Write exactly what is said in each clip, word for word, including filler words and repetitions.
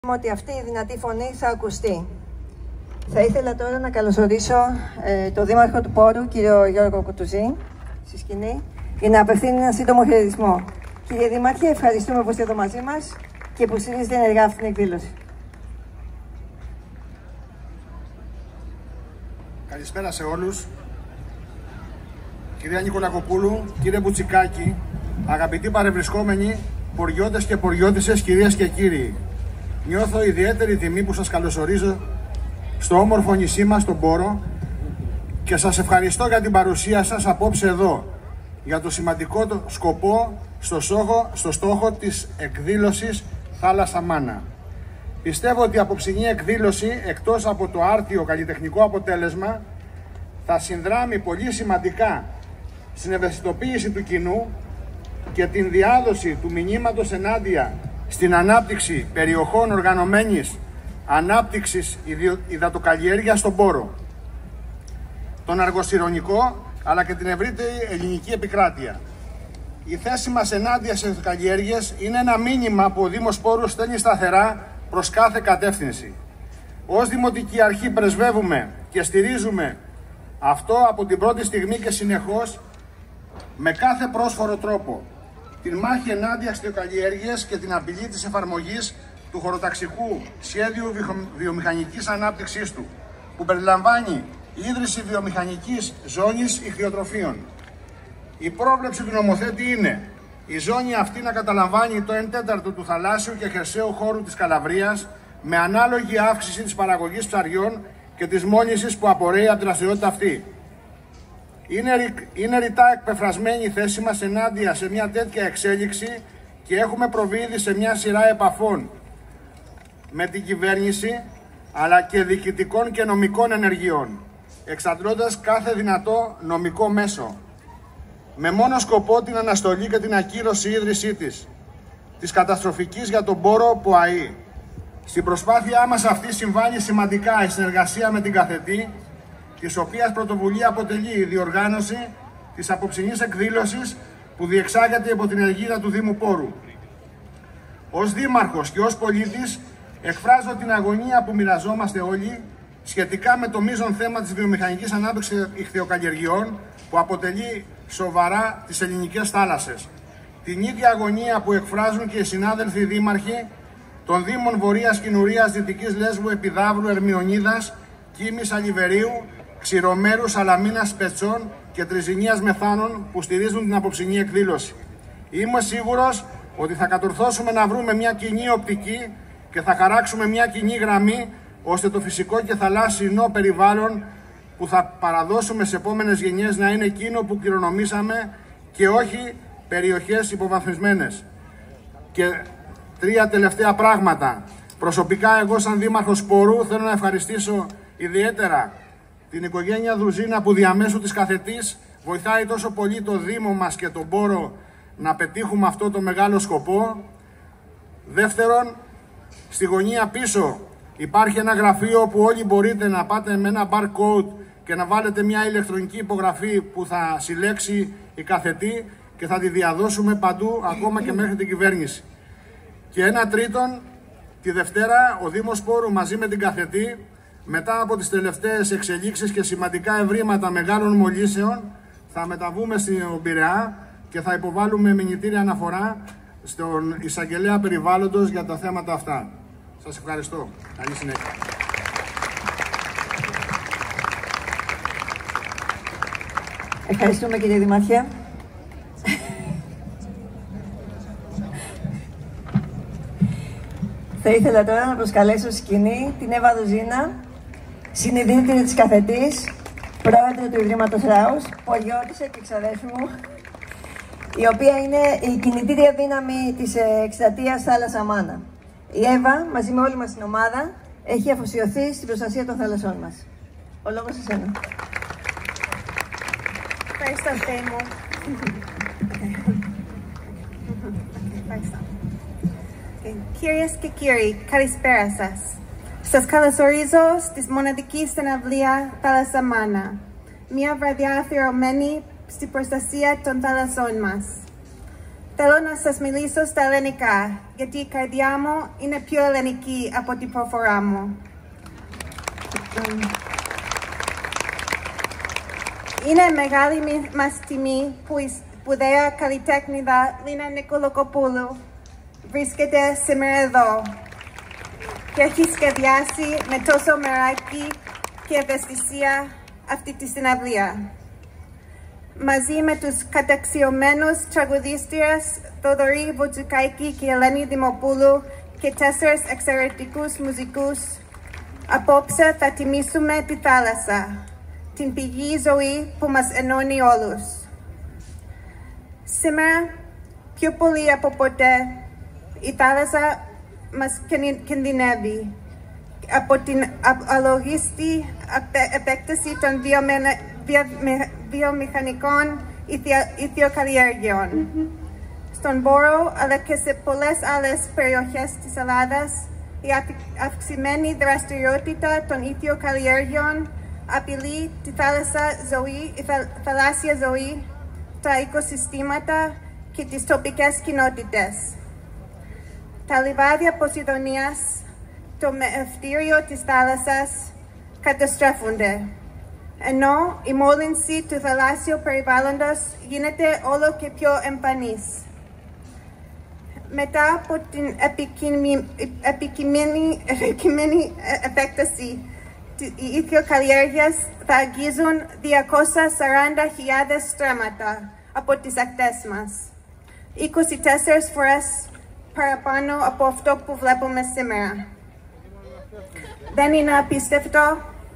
ότι αυτή η δυνατή φωνή θα ακουστεί. Θα ήθελα τώρα να καλωσορίσω ε, τον Δήμαρχο του Πόρου, κύριο Γιώργο Κουτουζή, στη σκηνή, για να απευθύνει ένα σύντομο χαιρετισμό. Κύριε Δήμαρχε, ευχαριστούμε που είστε εδώ μαζί μας και που στηρίζετε ενεργά αυτή την εκδήλωση. Καλησπέρα σε όλους. Κυρία Νικολακοπούλου, κύριε Μπουτσικάκη, αγαπητοί παρευρισκόμενοι, ποριώτες και ποριώτισσες, κυρίες και κύριοι. Νιώθω ιδιαίτερη τιμή που σας καλωσορίζω στο όμορφο νησί μας, τον Πόρο, και σας ευχαριστώ για την παρουσία σας απόψε εδώ, για το σημαντικό το σκοπό στο στόχο, στο στόχο της εκδήλωσης Θάλασσα Μάνα. Πιστεύω ότι η απόψινή εκδήλωση, εκτός από το άρτιο καλλιτεχνικό αποτέλεσμα, θα συνδράμει πολύ σημαντικά στην ευαισθητοποίηση του κοινού και την διάδοση του μηνύματος ενάντια στην ανάπτυξη περιοχών οργανωμένης ανάπτυξης υδατοκαλλιέργειας στον Πόρο, τον Αργοσυρωνικό αλλά και την ευρύτερη ελληνική επικράτεια. Η θέση μας ενάντια στις υδατοκαλλιέργειες είναι ένα μήνυμα που ο Δήμος Πόρου στέλνει σταθερά προς κάθε κατεύθυνση. Ως Δημοτική Αρχή πρεσβεύουμε και στηρίζουμε αυτό από την πρώτη στιγμή και συνεχώς με κάθε πρόσφορο τρόπο. Την μάχη ενάντια στις υδατοκαλλιέργειες και την απειλή της εφαρμογής του χωροταξικού σχέδιου βιομηχανικής ανάπτυξής του, που περιλαμβάνει ίδρυση βιομηχανικής ζώνης ιχθυοτροφίων. Η πρόβλεψη του νομοθέτη είναι η ζώνη αυτή να καταλαμβάνει το εν τέταρτο του θαλάσσιου και χερσαίου χώρου της Καλαβρίας, με ανάλογη αύξηση της παραγωγής ψαριών και της μόλυνσης που απορρέει από την δραστηριότητα αυτή. Είναι, είναι ρητά εκπεφρασμένη η θέση μας ενάντια σε μια τέτοια εξέλιξη και έχουμε προβεί ήδη σε μια σειρά επαφών με την κυβέρνηση, αλλά και διοικητικών και νομικών ενεργειών, εξαντλώντας κάθε δυνατό νομικό μέσο, με μόνο σκοπό την αναστολή και την ακύρωση ίδρυσή της, της καταστροφικής για τον Πόρο ΠΟΑΗ. Στην προσπάθειά μας αυτή συμβάλλει σημαντικά η συνεργασία με την Καθετή, της οποίας πρωτοβουλία αποτελεί η διοργάνωση της απόψινής εκδήλωσης που διεξάγεται υπό την αιγίδα του Δήμου Πόρου. Ως Δήμαρχος και ως πολίτης εκφράζω την αγωνία που μοιραζόμαστε όλοι σχετικά με το μείζον θέμα της βιομηχανικής ανάπτυξης ιχθυοκαλλιεργειών που αποτελεί σοβαρά τις ελληνικές θάλασσες. Την ίδια αγωνία που εκφράζουν και οι συνάδελφοι δήμαρχοι των Δήμων Βορείας Κινουρίας, Δυτικής Λέσβου, Επιδαύρου, Ερμιονίδας, Κίμης, Αλιβερίου, Ξηρομέρου, Σαλαμίνας, Πετσών και Τριζηνίας Μεθάνων, που στηρίζουν την απόψινή εκδήλωση. Είμαι σίγουρος ότι θα κατορθώσουμε να βρούμε μια κοινή οπτική και θα χαράξουμε μια κοινή γραμμή, ώστε το φυσικό και θαλάσσινο περιβάλλον που θα παραδώσουμε σε επόμενες γενιές να είναι εκείνο που κληρονομήσαμε και όχι περιοχές υποβαθμισμένες. Και τρία τελευταία πράγματα. Προσωπικά, εγώ σαν Δήμαρχος Πόρου θέλω να ευχαριστήσω ιδιαίτερα την οικογένεια Δουζίνα που διαμέσου της Καθετής βοηθάει τόσο πολύ το Δήμο μας και τον Πόρο να πετύχουμε αυτό το μεγάλο σκοπό. Δεύτερον, στη γωνία πίσω υπάρχει ένα γραφείο που όλοι μπορείτε να πάτε με ένα barcode και να βάλετε μια ηλεκτρονική υπογραφή που θα συλλέξει η Καθετή και θα τη διαδώσουμε παντού, ακόμα και μέχρι την κυβέρνηση. Και ένα τρίτον, τη Δευτέρα ο Δήμος Πόρου μαζί με την Καθετή, μετά από τις τελευταίες εξελίξεις και σημαντικά ευρήματα μεγάλων μολύσεων, θα μεταβούμε στην Πειραιά και θα υποβάλουμε μηνυτήρια αναφορά στον Εισαγγελέα Περιβάλλοντος για τα θέματα αυτά. Σας ευχαριστώ. Καλή συνέχεια. Ευχαριστούμε, κύριε Δήμαρχε. Θα ήθελα τώρα να προσκαλέσω στη σκηνή την Εύα Δουζίνα, συνειδήτρια της Καθετής, πρόεδρο του Ιδρύματος Ράους, ποριώτισσα και ξαδέρφη μου, η οποία είναι η κινητήρια δύναμη της εκστρατείας Θάλασσα Μάνα. Η Εύα, μαζί με όλη μας την ομάδα, έχει αφοσιωθεί στην προστασία των θάλασσών μας. Ο λόγος σε σένα. Ευχαριστώ, Θεέ μου. Κυρίες και κύριοι, καλησπέρα σας. Σας καλωσορίζω στη μοναδική συναυλία Θάλασσα Μάνα, μια βραδιά αφιερωμένη στην προστασία των θάλασσών μας. Θέλω να σας μιλήσω στα ελληνικά, γιατί η καρδιά μου είναι πιο ελληνική από την προφορά μου. Είναι μεγάλη μας τιμή που η σπουδαία καλλιτέχνηδα Λίνα Νικολακοπούλου βρίσκεται σήμερα εδώ και έχει σχεδιάσει με τόσο μεράκι και ευαισθησία αυτή τη συναυλία. Μαζί με τους καταξιωμένους τραγουδίστριες Θοδωρή Βοτσουκάκη και Ελένη Δημοπούλου και τέσσερις εξαιρετικούς μουσικούς, απόψε θα τιμήσουμε τη θάλασσα, την πηγή ζωή που μας ενώνει όλους. Σήμερα, πιο πολύ από ποτέ, η θάλασσα μας κινδυνεύει από την αλογίστη επέκταση των βιομηχανικών ηθιοκαλλιέργειων. Στον Βόρο, αλλά και σε πολλές άλλες περιοχές της Ελλάδας, η αυξημένη δραστηριότητα των ηθιοκαλλιέργειων απειλεί τη θάλασσα ζωή, η θαλάσσια ζωή, τα οικοσυστήματα και τις τοπικές κοινότητες. Τα λιβάδια Ποσειδονίας, το μεευτήριο της θάλασσας, καταστρέφονται, ενώ η μόλυνση του θαλάσσιου περιβάλλοντος γίνεται όλο και πιο εμφανής. Μετά από την επικείμενη επέκταση, οι ηθιοκαλλιέργειες θα αγγίζουν διακόσιες σαράντα χιλιάδες στρέμματα από τις ακτές μας, είκοσι τέσσερις φορές παραπάνω από αυτό που βλέπουμε σήμερα. Δεν είναι απίστευτο?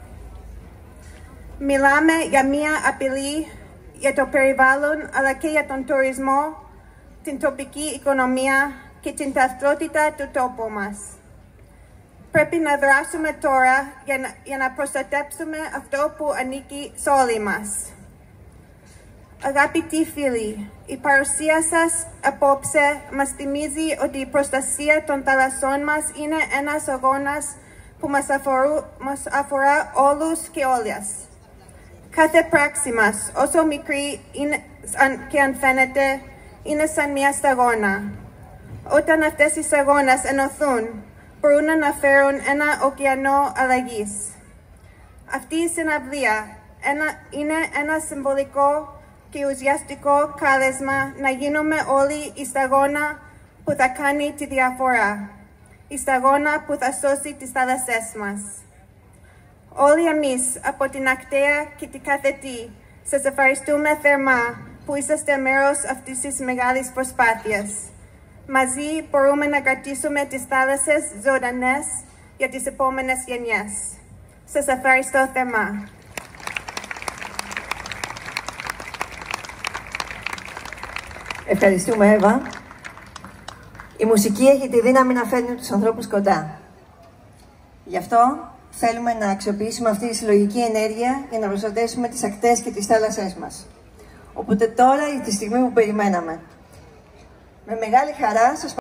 Μιλάμε για μία απειλή για το περιβάλλον, αλλά και για τον τουρισμό, την τοπική οικονομία και την ταυτότητα του τόπου μας. Πρέπει να δράσουμε τώρα για να, για να προστατέψουμε αυτό που ανήκει σε όλοι μας. Αγαπητοί φίλοι, η παρουσία σας απόψε μας θυμίζει ότι η προστασία των θαλασσών μας είναι ένας αγώνας που μας, αφορού, μας αφορά όλους και όλες. Κάθε πράξη μας, όσο μικρή είναι, και αν φαίνεται, είναι σαν μια σταγόνα. Όταν αυτές οι σταγόνες ενωθούν, μπορούν να φέρουν ένα ωκεανό αλλαγής. Αυτή η συναυλία ένα, είναι ένα συμβολικό και ουσιαστικό κάλεσμα να γίνουμε όλοι η σταγόνα που θα κάνει τη διαφορά. Η σταγόνα που θα σώσει τις θάλασσές μας. Όλοι εμείς από την Ακταία και την Καθετή σας ευχαριστούμε θερμά που είσαστε μέρος αυτής της μεγάλης προσπάθειας. Μαζί μπορούμε να κρατήσουμε τις θάλασσες ζωντανές για τις επόμενες γενιές. Σας ευχαριστώ θερμά. Ευχαριστούμε, Εύα. Η μουσική έχει τη δύναμη να φέρνει τους ανθρώπους κοντά. Γι' αυτό θέλουμε να αξιοποιήσουμε αυτή τη συλλογική ενέργεια για να προστατεύσουμε τις ακτές και τις θάλασσές μας. Οπότε τώρα είναι τη στιγμή που περιμέναμε. Με μεγάλη χαρά σας